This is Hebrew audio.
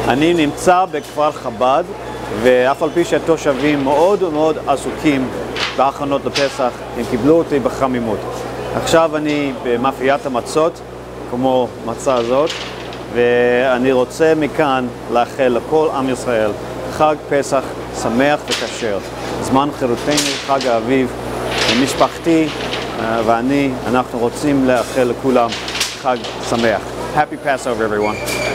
אני נמצא בכפר חב"ד, ואף על פי שהתושבים מאוד מאוד עסוקים בהכנות לפסח, הם קיבלו אותי בחמימות. עכשיו אני במאפיית המצות, כמו מצה הזאת, ואני רוצה מכאן לאחל לכל עם ישראל חג פסח שמח וכשר. זמן חירותנו, חג האביב, משפחתי ואני, אנחנו רוצים לאחל לכולם חג שמח. Happy Passover, everyone.